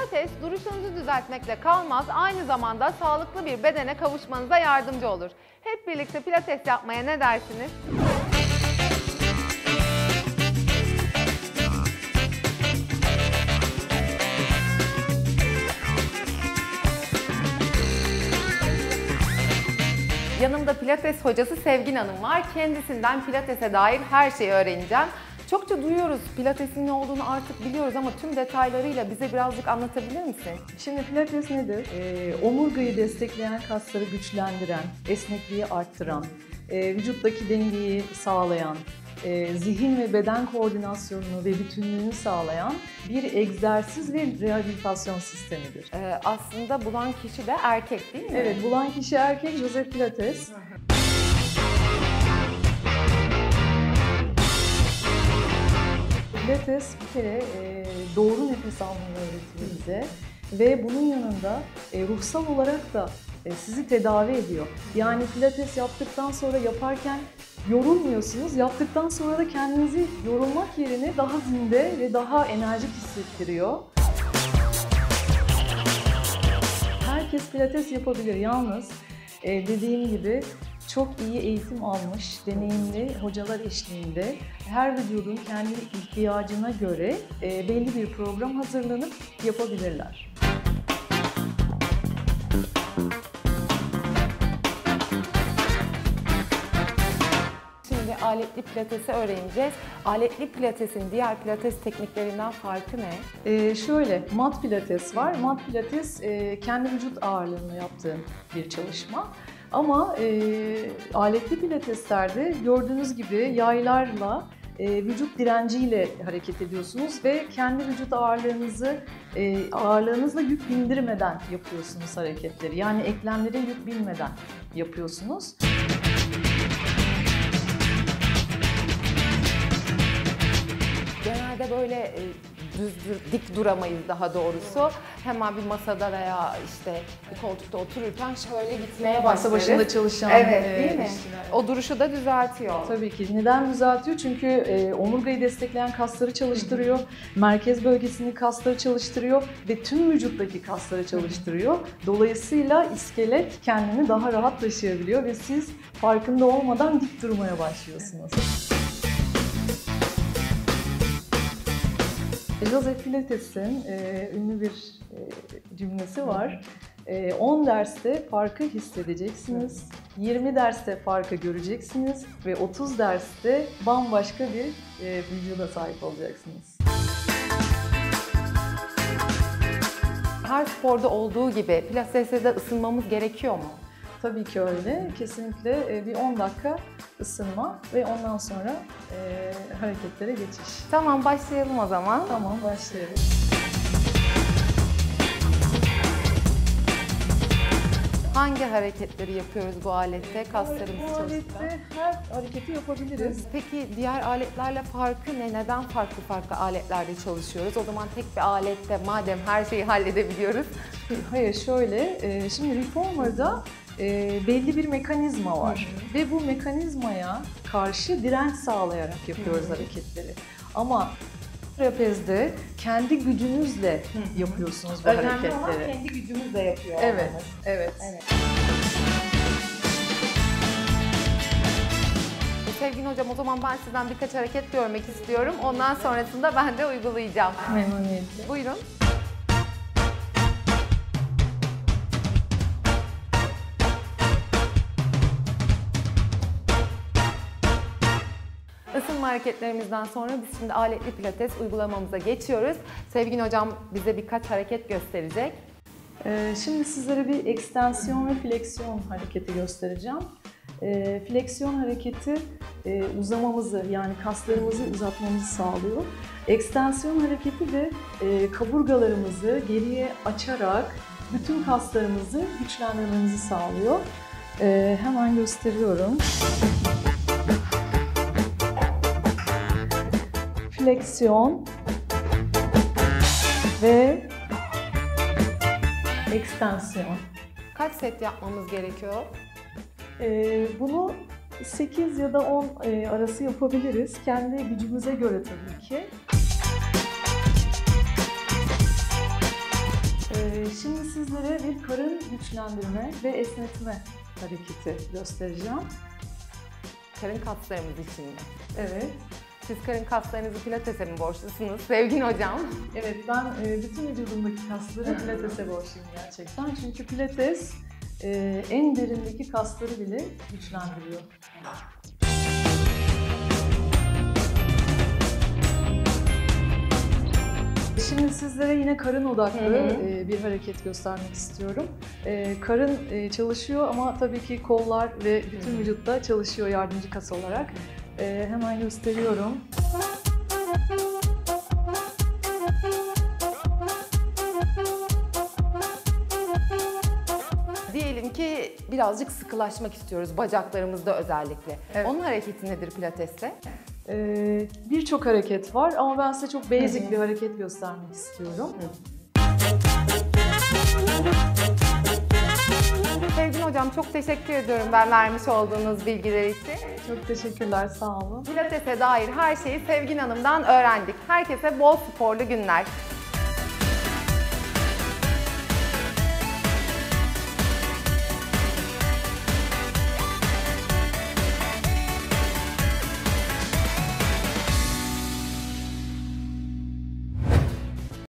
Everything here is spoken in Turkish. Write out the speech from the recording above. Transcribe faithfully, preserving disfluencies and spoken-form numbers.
Pilates duruşunuzu düzeltmekle kalmaz, aynı zamanda sağlıklı bir bedene kavuşmanıza yardımcı olur. Hep birlikte pilates yapmaya ne dersiniz? Yanımda pilates hocası Sevgin Hanım var. Kendisinden pilatese dair her şeyi öğreneceğim. Çokça duyuyoruz, pilatesin ne olduğunu artık biliyoruz ama tüm detaylarıyla bize birazcık anlatabilir misin? Şimdi pilates nedir? Ee, omurgayı destekleyen, kasları güçlendiren, esnekliği arttıran, e, vücuttaki dengeyi sağlayan, e, zihin ve beden koordinasyonunu ve bütünlüğünü sağlayan bir egzersiz ve rehabilitasyon sistemidir. Ee, aslında bulan kişi de erkek değil mi? Evet, bulan kişi erkek, Joseph Pilates. Hı hı. Pilates bir kere e, doğru nefes almayı öğretiyor bize ve bunun yanında e, ruhsal olarak da e, sizi tedavi ediyor. Yani pilates yaptıktan sonra yaparken yorulmuyorsunuz, yaptıktan sonra da kendinizi yorulmak yerine daha zinde ve daha enerjik hissettiriyor. Herkes pilates yapabilir, yalnız e, dediğim gibi çok iyi eğitim almış, deneyimli hocalar eşliğinde her vücudun kendi ihtiyacına göre e, belli bir program hazırlanıp yapabilirler. Şimdi aletli pilatesi öğreneceğiz. Aletli pilatesin diğer pilates tekniklerinden farkı ne? Ee, şöyle, mat pilates var. Mat pilates e, kendi vücut ağırlığını yaptığın bir çalışma. Ama e, aletli pilateslerde gördüğünüz gibi yaylarla, e, vücut direnciyle hareket ediyorsunuz ve kendi vücut ağırlığınızı e, ağırlığınızla yük bindirmeden yapıyorsunuz hareketleri. Yani eklemlere yük binmeden yapıyorsunuz. Genelde böyle e, düz, düz, dik duramayız daha doğrusu. Hemen bir masada veya işte bir koltukta otururken şöyle gitmeye başlarız. Masa başında çalışan evet, e, değil mi? işçiler. O duruşu da düzeltiyor. Tabii ki. Neden düzeltiyor? Çünkü e, omurgayı destekleyen kasları çalıştırıyor, merkez bölgesini kasları çalıştırıyor ve tüm vücuttaki kasları çalıştırıyor. Dolayısıyla iskelet kendini daha rahat taşıyabiliyor ve siz farkında olmadan dik durmaya başlıyorsunuz. Joseph Pilates'in e, ünlü bir e, cümlesi var. E, on derste farkı hissedeceksiniz, yirmi derste farkı göreceksiniz ve otuz derste bambaşka bir e, vücuda sahip olacaksınız. Her sporda olduğu gibi pilateste de ısınmamız gerekiyor mu? Tabii ki öyle. Kesinlikle bir on dakika ısınma ve ondan sonra e, hareketlere geçiş. Tamam, başlayalım o zaman. Tamam, başlayalım. Hangi hareketleri yapıyoruz bu alette? Kaslarımızı Bu çalıştıran. alette her hareketi yapabiliriz. Peki diğer aletlerle farkı ne? Neden farklı farklı aletlerde çalışıyoruz? O zaman tek bir alette madem her şeyi halledebiliyoruz. Hayır, şöyle, şimdi reformer'da belli bir mekanizma var. Hı hı. Ve bu mekanizmaya karşı direnç sağlayarak yapıyoruz hı hı. hareketleri. Ama trapezde kendi gücünüzle hı hı. yapıyorsunuz bu Önemli hareketleri. olan kendi gücümüzle yapıyor. Evet, evet. evet. Sevgili hocam, o zaman ben sizden birkaç hareket görmek istiyorum. Ondan sonrasında ben de uygulayacağım. Memnuniyetle. Buyurun. Isınma hareketlerimizden sonra biz şimdi aletli pilates uygulamamıza geçiyoruz. Sevgili hocam bize birkaç hareket gösterecek. Ee, şimdi sizlere bir ekstensiyon ve fleksiyon hareketi göstereceğim. Ee, fleksiyon hareketi e, uzamamızı, yani kaslarımızı uzatmamızı sağlıyor. Ekstensiyon hareketi de e, kaburgalarımızı geriye açarak bütün kaslarımızı güçlendirmemizi sağlıyor. Ee, hemen gösteriyorum. Fleksiyon ve ekstensiyon. Kaç set yapmamız gerekiyor? Ee, bunu sekiz ya da on e, arası yapabiliriz. Kendi gücümüze göre tabii ki. sizlere bir karın güçlendirme ve esnetme hareketi göstereceğim. Karın kaslarımız için mi? Evet. Siz karın kaslarınızı pilatese mi borçlusunuz Sevgin Hocam? Evet, ben e, bütün vücudumdaki kasları pilatese borçluyum gerçekten. Çünkü pilates e, en derindeki kasları bile güçlendiriyor. Şimdi sizlere yine karın odaklı hı hı. e, bir hareket göstermek istiyorum. E, karın e, çalışıyor ama tabii ki kollar ve bütün vücutta çalışıyor yardımcı kas olarak. E, hemen gösteriyorum. Diyelim ki birazcık sıkılaşmak istiyoruz bacaklarımızda özellikle. Evet. Onun hareketi nedir pilateste? Ee, Birçok hareket var ama ben size çok basic bir hareket göstermek istiyorum. Sevgin Hocam çok teşekkür ediyorum ben vermiş olduğunuz bilgiler için. Çok teşekkürler, sağ olun. Pilatese dair her şeyi Sevgin Hanım'dan öğrendik. Herkese bol sporlu günler.